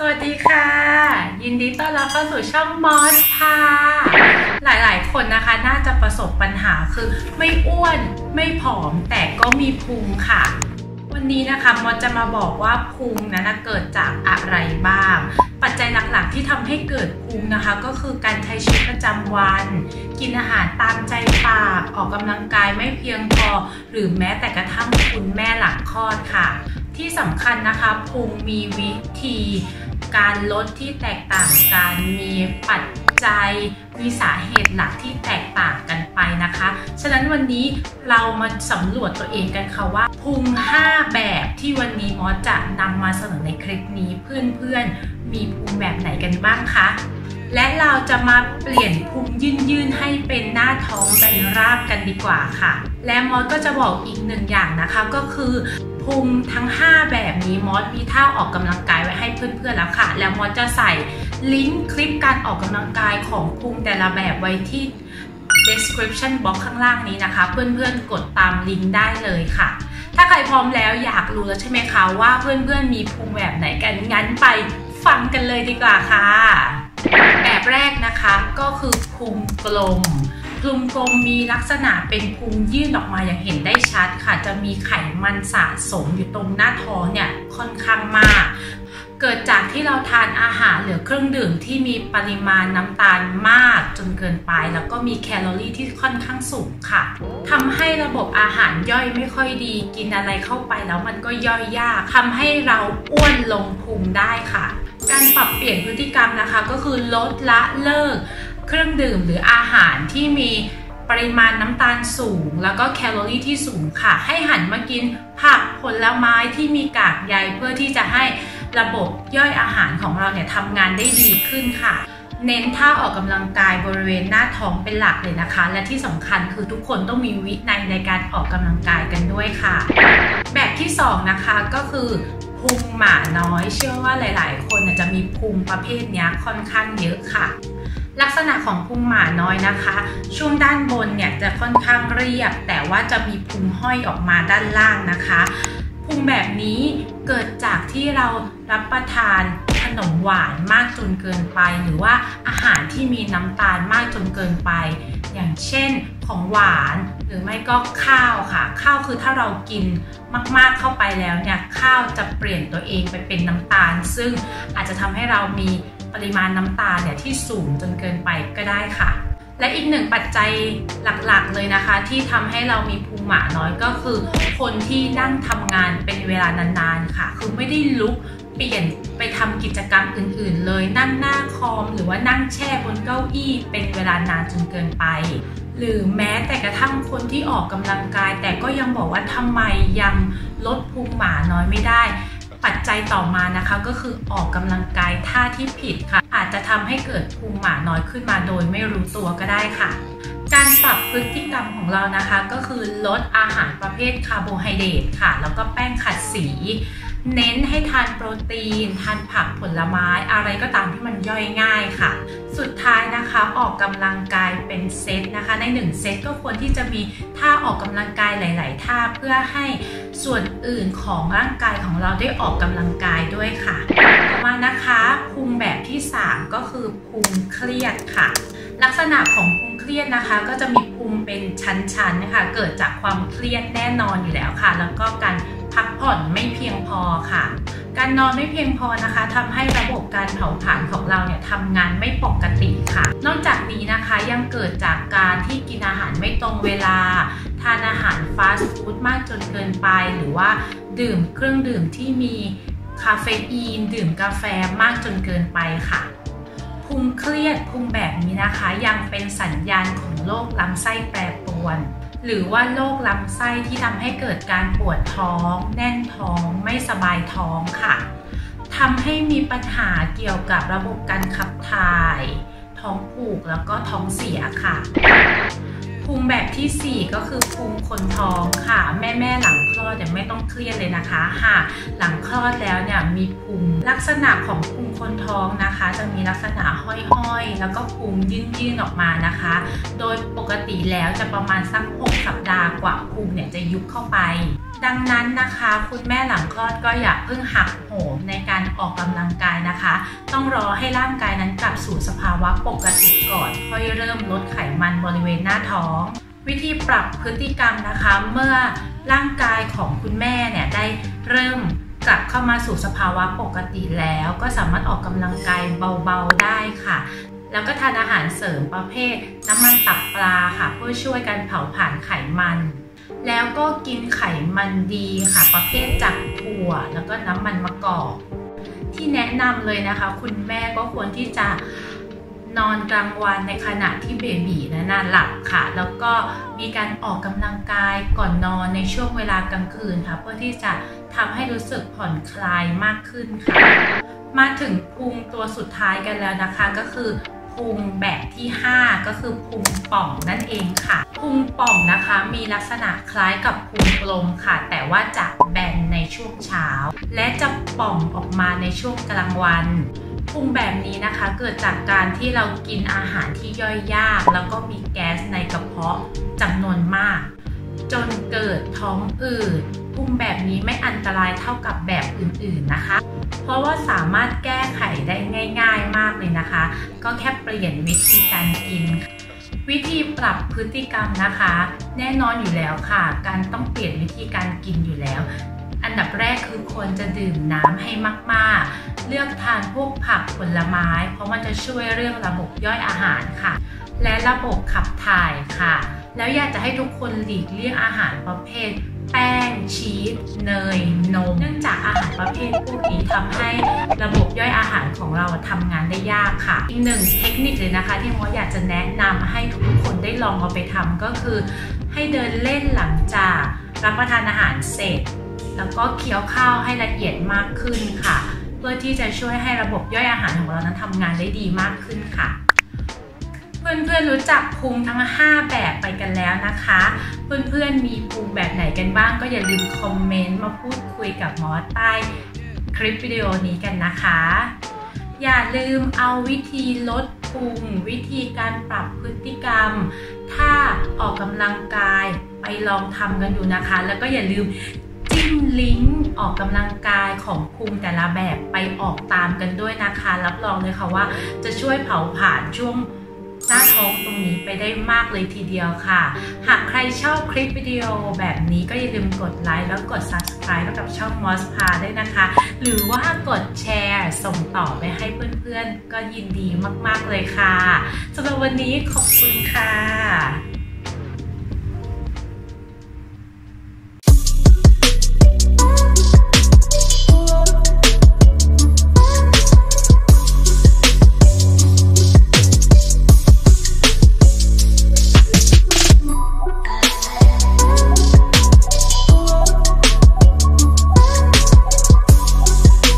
วัสดีค่ะยินดีต้อนรับเข้าสู่ช่องมอสค่ะหลายๆคนนะคะน่าจะประสบปัญหาคือไม่อ้วนไม่ผอมแต่ก็มีพุงค่ะวันนี้นะคะมอสจะมาบอกว่าพุงนั้นเกิดจากอะไรบ้างปัจจัยหลักๆที่ทำให้เกิดพุงนะคะก็คือการใช้ชีวิตประจำวันกินอาหารตามใจปากออกกำลังกายไม่เพียงพอหรือแม้แต่กระทั่งคุณแม่หลังคลอดค่ะที่สำคัญนะคะพุงมีวิธีการลดที่แตกต่างกันมีปัจจัยมีสาเหตุหลักที่แตกต่างกันไปนะคะฉะนั้นวันนี้เรามาสำรวจตัวเองกันค่ะว่าพุง5แบบที่วันนี้มอสจะนำมาเสนอในคลิปนี้เพื่อนๆมีพุงแบบไหนกันบ้างคะและเราจะมาเปลี่ยนพุงยื่นๆให้เป็นหน้าท้องแบนราบกันดีกว่าค่ะและมอสก็จะบอกอีกหนึ่งอย่างนะคะก็คือพุงทั้ง5แบบนี้มอสมีท่าออกกำลังกายไว้ให้เพื่อนๆแล้วค่ะแล้วมอสจะใส่ลิงก์คลิปการออกกำลังกายของพุงแต่ละแบบไว้ที่ description box ข้างล่างนี้นะคะเพื่อนๆกดตามลิงก์ได้เลยค่ะถ้าใครพร้อมแล้วอยากรู้แล้วใช่ไหมคะว่าเพื่อนๆมีพุงแบบไหนกันงั้นไปฟังกันเลยดีกว่าค่ะแบบแรกนะคะก็คือพุงกลมพุงกลมมีลักษณะเป็นพุงยื่นออกมาอย่างเห็นได้ชัดค่ะจะมีไขมันสะสมอยู่ตรงหน้าท้องเนี่ยค่อนข้างมากเกิดจากที่เราทานอาหารหรือเครื่องดื่มที่มีปริมาณน้ำตาลมากจนเกินไปแล้วก็มีแคลอรี่ที่ค่อนข้างสูงค่ะทำให้ระบบอาหารย่อยไม่ค่อยดีกินอะไรเข้าไปแล้วมันก็ย่อยยากทำให้เราอ้วนลงพุงได้ค่ะการปรับเปลี่ยนพฤติกรรมนะคะก็คือลดละเลิกเครื่องดื่มหรืออาหารที่มีปริมาณน้ำตาลสูงแล้วก็แคลอรี่ที่สูงค่ะให้หันมากินผักผลไม้ที่มีกากใยเพื่อที่จะให้ระบบย่อยอาหารของเราเนี่ยทำงานได้ดีขึ้นค่ะเน้นท่าออกกำลังกายบริเวณหน้าท้องเป็นหลักเลยนะคะและที่สำคัญคือทุกคนต้องมีวินัยในการออกกำลังกายกันด้วยค่ะแบบที่2นะคะก็คือพุงหมาน้อยเชื่อว่าหลายๆคนจะมีพุงประเภทนี้ค่อนข้างเยอะค่ะลักษณะของพุงหมาน้อยนะคะช่วงด้านบนเนี่ยจะค่อนข้างเรียบแต่ว่าจะมีพุงห้อยออกมาด้านล่างนะคะพุงแบบนี้เกิดจากที่เรารับประทานขนมหวานมากจนเกินไปหรือว่าอาหารที่มีน้ำตาลมากจนเกินไปอย่างเช่นของหวานหรือไม่ก็ข้าวค่ะข้าวคือถ้าเรากินมากๆเข้าไปแล้วเนี่ยข้าวจะเปลี่ยนตัวเองไปเป็นน้ำตาลซึ่งอาจจะทำให้เรามีปริมาณน้ำตาลเนี่ยที่สูงจนเกินไปก็ได้ค่ะและอีกหนึ่งปัจจัยหลักๆเลยนะคะที่ทำให้เรามีพุงหมาน้อยก็คือคนที่นั่งทำงานเป็นเวลานานๆค่ะคือไม่ได้ลุกเปลี่ยนไปทำกิจกรรมอื่นๆเลยนั่งหน้าคอมหรือว่านั่งแช่บนเก้าอี้เป็นเวลานานจนเกินไปหรือแม้แต่กระทั่งคนที่ออกกำลังกายแต่ก็ยังบอกว่าทำไมยังลดพุงหมาน้อยไม่ได้ปัจจัยต่อมานะคะก็คือออกกำลังกายท่าที่ผิดค่ะอาจจะทำให้เกิดพุงหมาน้อยขึ้นมาโดยไม่รู้ตัวก็ได้ค่ะการปรับพฤติกรรมของเรานะคะก็คือลดอาหารประเภทคาร์โบไฮเดรตค่ะแล้วก็แป้งขัดสีเน้นให้ทานโปรตีนทานผักผลไม้อะไรก็ตามที่มันย่อยง่ายค่ะสุดท้ายนะคะออกกำลังกายเป็นเซตนะคะใน1เซตก็ควรที่จะมีท่าออกกำลังกายหลายๆท่าเพื่อให้ส่วนอื่นของร่างกายของเราได้ออกกำลังกายด้วยค่ะต่อมานะคะพุงแบบที่3ก็คือพุงเครียดค่ะลักษณะของพุงเครียดนะคะก็จะมีพุงเป็นชั้นๆนะคะเกิดจากความเครียดแน่นอนอยู่แล้วค่ะแล้วก็การพักผ่อนไม่เพียงพอค่ะการนอนไม่เพียงพอนะคะทำให้ระบบการเผาผลาญของเราเนี่ยทำงานไม่ปกติค่ะนอกจากนี้นะคะยังเกิดจากการที่กินอาหารไม่ตรงเวลาทานอาหารฟาสต์ฟู้ดมากจนเกินไปหรือว่าดื่มเครื่องดื่มที่มีคาเฟอีนดื่มกาแฟมากจนเกินไปค่ะพุงเครียดพุงแบบนี้นะคะยังเป็นสัญญาณของโรคลำไส้แปรปรวนหรือว่าโรคลำไส้ที่ทำให้เกิดการปวดท้องแน่นท้องไม่สบายท้องค่ะทำให้มีปัญหาเกี่ยวกับระบบการขับถ่ายท้องผูกแล้วก็ท้องเสียค่ะพุงแบบที่4ก็คือพุงคนท้องค่ะแม่หลังคลอดไม่ต้องเครียดเลยนะคะหากหลังคลอดแล้วเนี่ยมีพุงลักษณะของพุงคนท้องนะคะจะมีลักษณะห้อยๆแล้วก็พุงยื่นออกมานะคะโดยปกติแล้วจะประมาณสัก6 สัปดาห์กว่าพุงเนี่ยจะยุบเข้าไปดังนั้นนะคะคุณแม่หลังคลอดก็อย่าเพิ่งหักโหมในการออกกำลังกายนะคะต้องรอให้ร่างกายนั้นกลับสู่สภาวะปกติก่อนค่อยเริ่มลดไขมันบริเวณหน้าท้องวิธีปรับพฤติกรรมนะคะเมื่อร่างกายของคุณแม่เนี่ยได้เริ่มกลับเข้ามาสู่สภาวะปกติแล้วก็สามารถออกกำลังกายเบาๆได้ค่ะแล้วก็ทานอาหารเสริมประเภทน้ำมันตับปลาค่ะเพื่อช่วยการเผาผลาญไขมันแล้วก็กินไขมันดีค่ะประเภทจากถั่วแล้วก็น้ำมันมะกอกที่แนะนำเลยนะคะคุณแม่ก็ควรที่จะนอนกลางวันในขณะที่เบบีนั้นหลับค่ะแล้วก็มีการออกกำลังกายก่อนนอนในช่วงเวลากลางคืนค่ะเพื่อที่จะทำให้รู้สึกผ่อนคลายมากขึ้นค่ะมาถึงพุงตัวสุดท้ายกันแล้วนะคะก็คือพุงแบบที่5ก็คือพุงป่องนั่นเองค่ะพุงป่องนะคะมีลักษณะคล้ายกับพุงกลมค่ะแต่ว่าจะแบนในช่วงเช้าและจะป่องออกมาในช่วงกลางวันพุงแบบนี้นะคะเกิดจากการที่เรากินอาหารที่ย่อยยากแล้วก็มีแก๊สในกระเพาะจำนวนมากจนเกิดท้องอืดพุงแบบนี้ไม่อันตรายเท่ากับแบบอื่นๆนะคะเพราะว่าสามารถแก้ไขได้ง่ายๆมากเลยนะคะก็แค่เปลี่ยนวิธีการกินวิธีปรับพฤติกรรมนะคะแน่นอนอยู่แล้วค่ะการต้องเปลี่ยนวิธีการกินอยู่แล้วอันดับแรกคือควรจะดื่มน้ำให้มากๆเลือกทานพวกผักผลไม้เพราะมันจะช่วยเรื่องระบบย่อยอาหารค่ะและระบบขับถ่ายค่ะแล้วอยากจะให้ทุกคนหลีกเลี่ยงอาหารประเภทแป้งชีสเนยนมเนื่องจากอาหารประเภทพวกนี้ทำให้ระบบย่อยอาหารของเราทำงานได้ยากค่ะอีกหนึ่งเทคนิคเลยนะคะที่มดอยากจะแนะนำให้ทุกคนได้ลองเอาไปทำก็คือให้เดินเล่นหลังจากรับประทานอาหารเสร็จแล้วก็เคี้ยวข้าวให้ละเอียดมากขึ้นค่ะเพื่อที่จะช่วยให้ระบบย่อยอาหารของเรานั้นทำงานได้ดีมากขึ้นค่ะเพื่อนๆรู้จักพุงทั้ง5แบบไปกันแล้วนะคะเพื่อนๆมีพุงแบบไหนกันบ้างก็อย่าลืมคอมเมนต์มาพูดคุยกับมอสใต้คลิปวิดีโอนี้กันนะคะอย่าลืมเอาวิธีลดพุงวิธีการปรับพฤติกรรมถ้าออกกำลังกายไปลองทำกันดูนะคะแล้วก็อย่าลืมจิ้มลิงก์ออกกำลังกายของพุงแต่ละแบบไปออกตามกันด้วยนะคะรับรองเลยค่ะว่าจะช่วยเผาผลาญช่วงหน้าท้องตรงนี้ไปได้มากเลยทีเดียวค่ะหากใครชอบคลิปวิดีโอแบบนี้ก็อย่าลืมกดไลค์แล้วกด Subscribe กับช่อง Moss Pa ด้วยนะคะหรือว่ากดแชร์ส่งต่อไปให้เพื่อนๆก็ยินดีมากๆเลยค่ะสำหรับวันนี้ขอบคุณค่ะ